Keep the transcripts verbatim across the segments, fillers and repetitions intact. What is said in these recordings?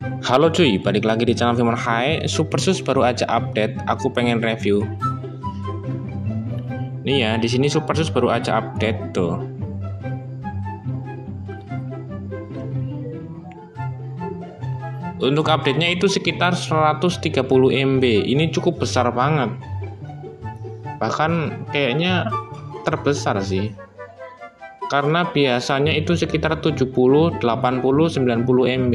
Halo cuy, balik lagi di channel Firman Hai. Supersus baru aja update, aku pengen review. Nih ya, di sini Supersus baru aja update tuh. Untuk update-nya itu sekitar seratus tiga puluh M B. Ini cukup besar banget. Bahkan kayaknya terbesar sih. Karena biasanya itu sekitar tujuh puluh, delapan puluh, sembilan puluh M B.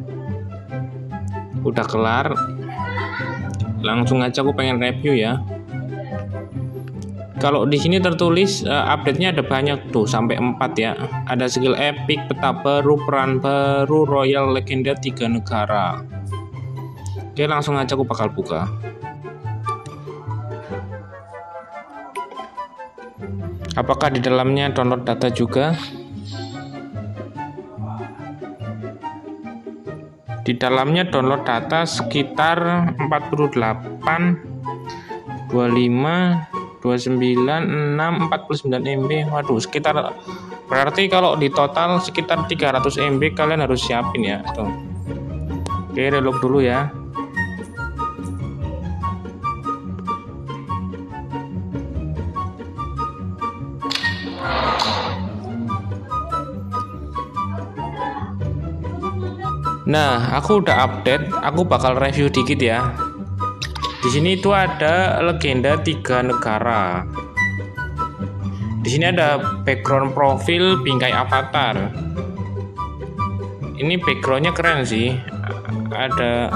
Udah kelar, langsung aja aku pengen review ya. Kalau di sini tertulis uh, update-nya ada banyak tuh, sampai empat ya. Ada skill epic, peta baru, peran baru, royal, legenda, tiga negara. Oke, langsung aja aku bakal buka. Apakah di dalamnya download data juga? Di dalamnya download data sekitar empat puluh delapan, dua puluh lima, dua puluh sembilan, enam, empat puluh sembilan M B. Waduh, sekitar berarti kalau di total sekitar tiga ratus M B kalian harus siapin ya. Tuh. Oke, reload dulu ya. Nah, aku udah update, aku bakal review dikit ya. Di sini itu ada legenda tiga negara. Di sini ada background profil bingkai avatar. Ini backgroundnya keren sih. Ada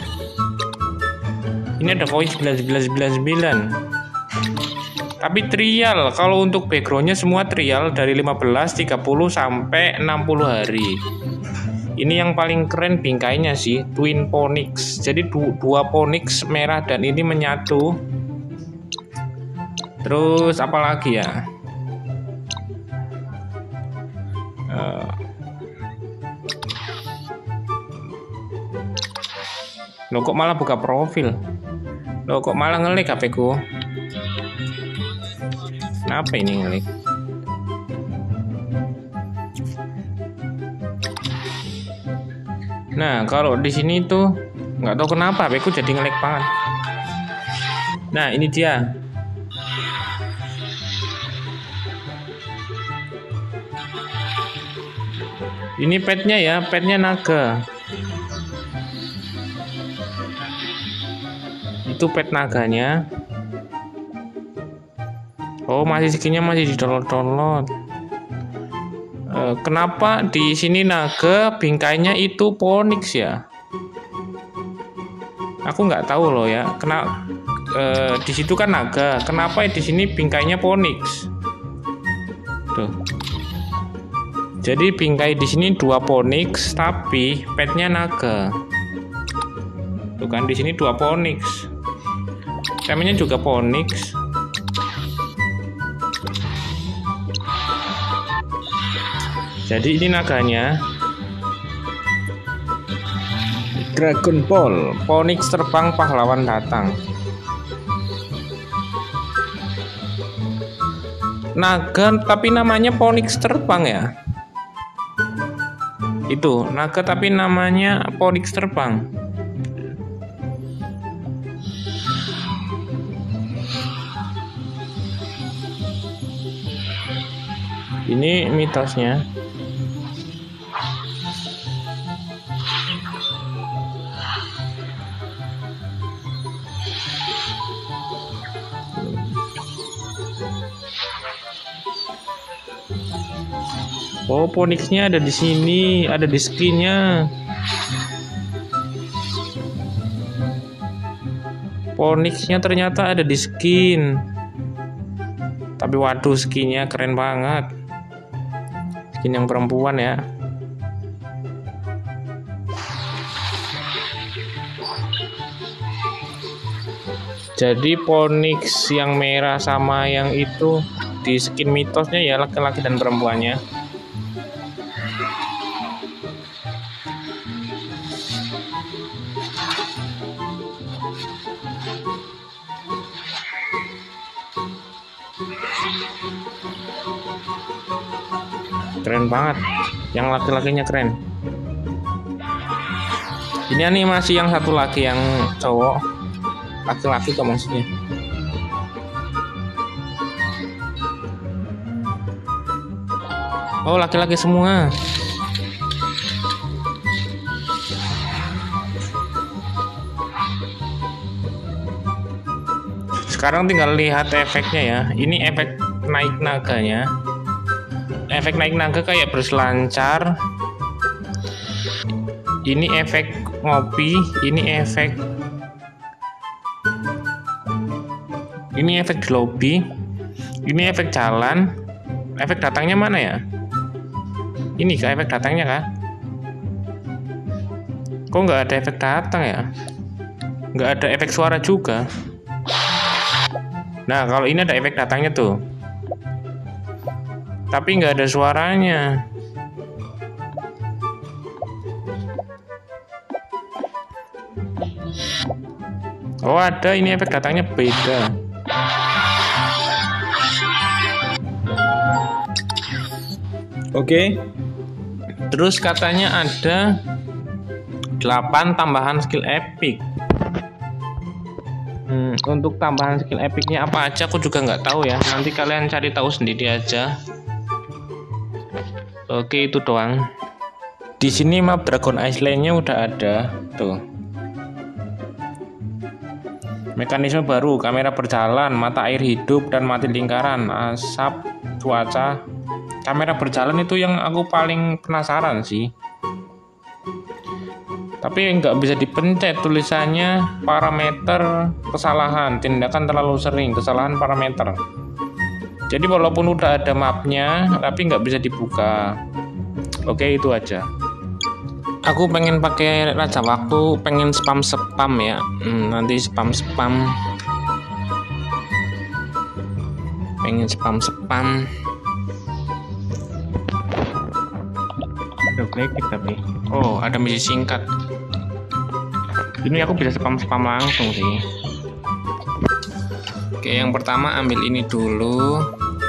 ini ada voice sembilan sembilan sembilan sembilan. Tapi trial. Kalau untuk backgroundnya semua trial dari lima belas, tiga puluh sampai enam puluh hari. Ini yang paling keren bingkainya sih, Twin Phoenix. Jadi du dua Phoenix merah dan ini menyatu. Terus apa lagi ya? Uh, Loh kok malah buka profil? Loh kok malah ngelik H P ku? Kenapa ini ngelik? Nah, kalau di sini tuh nggak tahu kenapa H P ku jadi ngelag banget. Nah, ini dia. Ini petnya ya, petnya naga. Itu pet naganya. Oh, masih skinnya masih di download-download. Kenapa di sini naga bingkainya itu Phoenix ya? Aku nggak tahu loh ya. Kena eh, di situ kan naga. Kenapa di sini bingkainya Phoenix? Tuh. Jadi bingkai di sini dua Phoenix, tapi petnya naga. Tuh kan di sini dua Phoenix. Temanya juga Phoenix. Jadi ini naganya Dragon Ball, Phoenix terbang pahlawan datang. Naga tapi namanya Phoenix terbang ya. Itu naga tapi namanya Phoenix terbang. Ini mitosnya. Oh, Phoenix-nya ada di sini, ada di skinnya. Phoenix-nya ternyata ada di skin. Tapi waduh, skinnya keren banget. Skin yang perempuan ya. Jadi Phoenix yang merah sama yang itu di skin mitosnya ya laki-laki dan perempuannya. Keren banget, yang laki-lakinya keren. Ini animasi yang satu lagi yang cowok, laki-laki kok maksudnya. Oh, laki-laki semua. Sekarang tinggal lihat efeknya ya. Ini efek naik naganya. Efek naik naga kayak berselancar. Ini efek ngopi, ini efek ini efek di lobby, ini efek jalan. Efek datangnya mana ya? Ini kah efek datangnya kah? Kok nggak ada efek datang ya? Nggak ada efek suara juga. Nah, kalau ini ada efek datangnya tuh, tapi nggak ada suaranya. Oh, ada, ini efek datangnya beda. Oke. Terus katanya ada delapan tambahan skill epic. Hmm, untuk tambahan skill epicnya apa aja aku juga nggak tahu ya. Nanti kalian cari tahu sendiri aja. Oke, itu doang. Di sini map Dragon Island-nya udah ada, tuh. Mekanisme baru, kamera berjalan, mata air hidup dan mati lingkaran, asap, cuaca. Kamera berjalan itu yang aku paling penasaran sih. Tapi nggak bisa dipencet, tulisannya parameter kesalahan, tindakan terlalu sering, kesalahan parameter. Jadi walaupun udah ada mapnya, tapi nggak bisa dibuka. Oke, itu aja. Aku pengen pakai raja waktu, pengen spam spam ya. Hmm, nanti spam spam. Pengen spam spam. Ada klik tapi. Oh, ada misi singkat. Ini aku bisa spam spam langsung sih. Oke, yang pertama ambil ini dulu.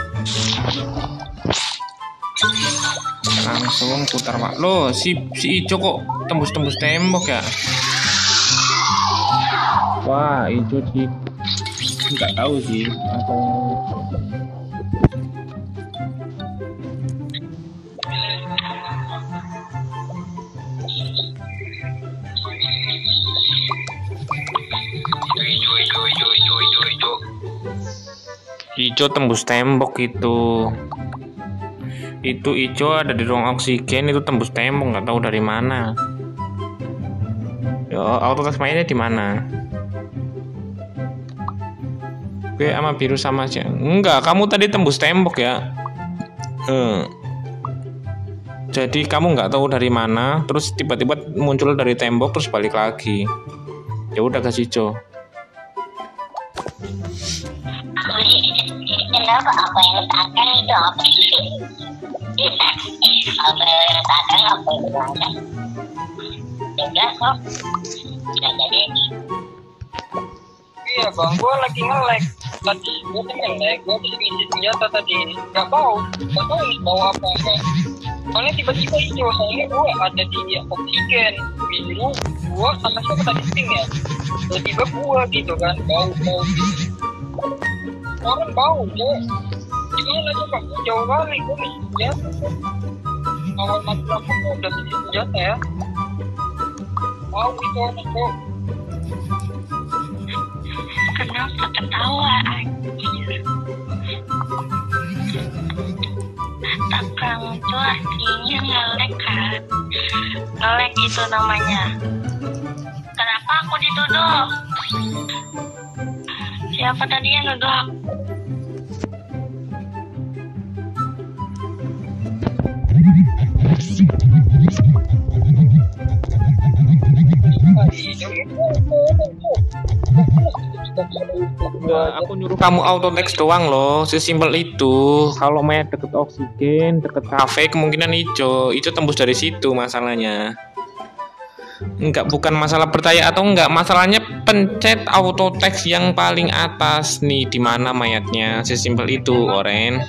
Langsung putar pak. Loh, si si Ijo kok tembus-tembus tembok ya? Wah, Ijo di nggak tahu sih atau Ijo tembus tembok itu. Itu Ijo ada di ruang oksigen, itu tembus tembok, nggak tahu dari mana. Yo, auto tes mainnya di mana? Oke, sama biru sama aja. Enggak, kamu tadi tembus tembok ya. Hmm. Jadi kamu nggak tahu dari mana, terus tiba-tiba muncul dari tembok terus balik lagi. Ya udah kasih Ijo. Kenapa apa yang letakkan itu apa sih? Apa yang letakkan apa yang letakkan? Juga kok nggak jadi. Iya bang, gue lagi nge-lag. Tadi gue tuh nge-lag, gue habis ngisi senjata tadi. Gak bau, gak tau ini bau apa enggak. Soalnya tiba-tiba hijau, soalnya gue ada di oksigen. Biru, gue sama siapa tadi pink ya. Tiba-tiba gue gitu kan, bau-bau gitu. Orang bau, gue gimana coba, jauh kali gue ngisi senjata. Awal mati lampu gue udah ngisi senjata ya. Bau itu orang kok. Kenapa ketawa anjir? Kamu tuh artinya nge-lag kan? Nge-lag itu namanya. Kenapa aku dituduh? Siapa tadi yang nuduh aku? Enggak, aku nyuruh kamu auto text doang loh, sesimpel itu. Kalau main deket oksigen, deket kafe, kemungkinan hijau, hijau tembus dari situ masalahnya. Enggak, bukan masalah percaya atau enggak, masalahnya pencet auto text yang paling atas nih, di mana mayatnya, sesimpel itu, Oren.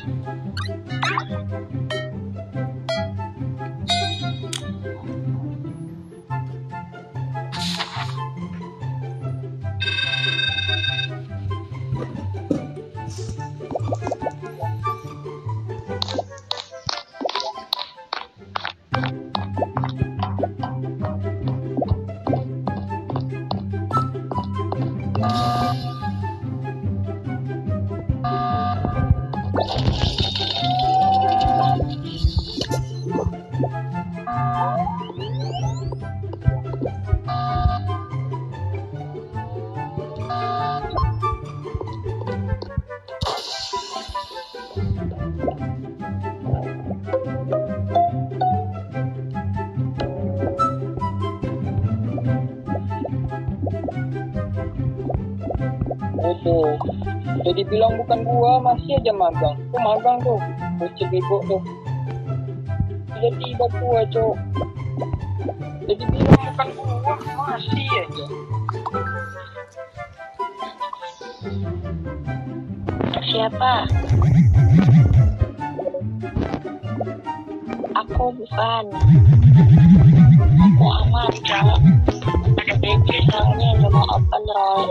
Tuh, udah dibilang bukan gua, masih aja magang. Tuh magang tuh, bocil bego tuh. Tiba-tiba gua, cok. Udah dibilang bukan gua, masih aja. Siapa? Aku bukan. Aku aman, Kak. Ada baby soalnya udah mau open roll.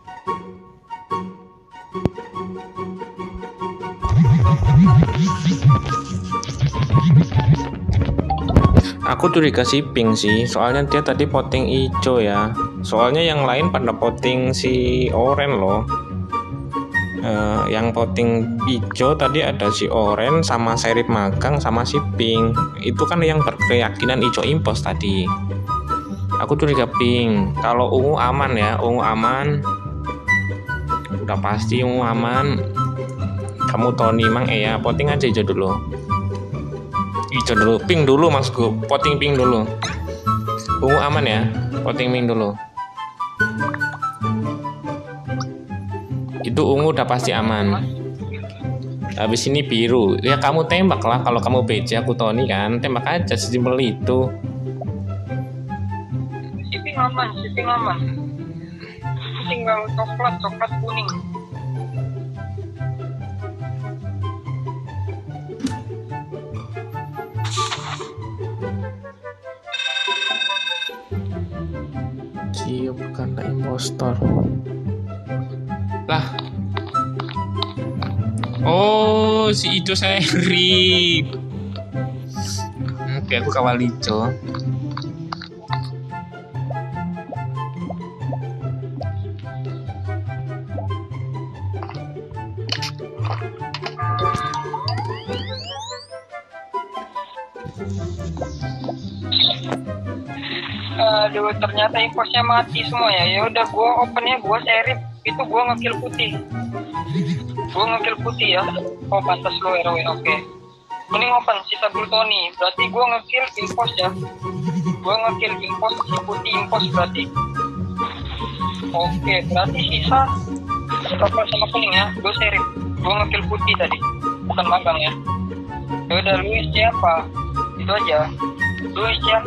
Aku curiga si pink sih, soalnya dia tadi voting hijau ya. Soalnya yang lain pada voting si orange loh. Uh, yang voting hijau tadi ada si orange sama Serif magang sama si pink. Itu kan yang berkeyakinan hijau impos tadi. Aku curiga pink. Kalau ungu aman ya, ungu aman. Udah pasti ungu aman. Kamu Tony Mang eh ya, voting aja hijau dulu. Hijau dulu, pink dulu maksudku, voting pink dulu. Ungu aman ya, voting pink dulu. Itu ungu udah pasti aman. Habis ini biru. Ya kamu tembak lah, kalau kamu B J aku Tony kan, tembak aja sesimpel itu. Si pink aman, si pink aman. Tinggal coklat, coklat kuning. Cium karena impostor. Lah. Oh, si hijau Serif. Oke, aku kawal hijau. Aduh, ternyata imposnya mati semua ya. Ya udah, gua opennya gua Serif, itu gua ngekill putih. Gua ngekill putih ya. Oh, pantas lo R W, oke. Mending open sisa dulu Tony. Berarti gua ngekill impos ya. Gua ngekill impos, si putih impos berarti. Oke, berarti sisa coklat sama kuning ya. Gua Serif. Gua ngekill putih tadi. Bukan magang ya. Ya udah, Luis siapa? Itu aja. Luis siapa?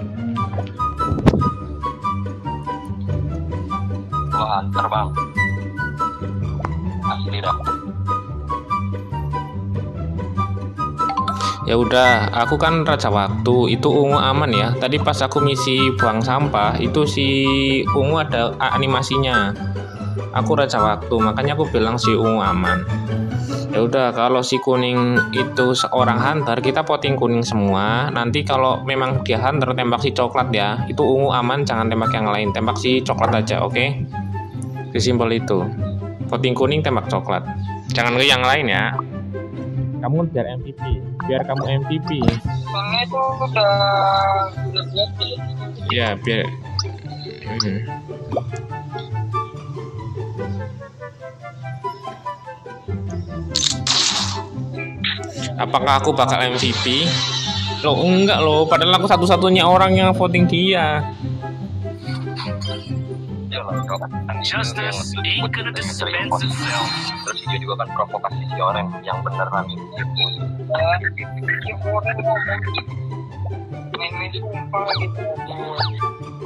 Gua hunter bang, asli dah. Ya udah, aku kan raja waktu, itu ungu aman ya. Tadi pas aku misi buang sampah, itu si ungu ada animasinya. Aku raja waktu, makanya aku bilang si ungu aman. Ya udah, kalau si kuning itu seorang hunter, kita voting kuning semua. Nanti kalau memang dia hunter, tembak si coklat ya. Itu ungu aman, jangan tembak yang lain, tembak si coklat aja, oke? Okay? Sesimpel itu. Voting kuning tembak coklat. Jangan ke yang lain ya. Kamu biar M V P, biar kamu M V P. Soalnya itu udah udah buat Ya biar. Hmm. Apakah aku bakal M V P? Loh enggak loh, padahal aku satu-satunya orang yang voting dia. Justice ain't gonna dispense itself. Terus dia juga kan provokasi si orang yang bener nanti. orang ngomong main-main sumpah gitu.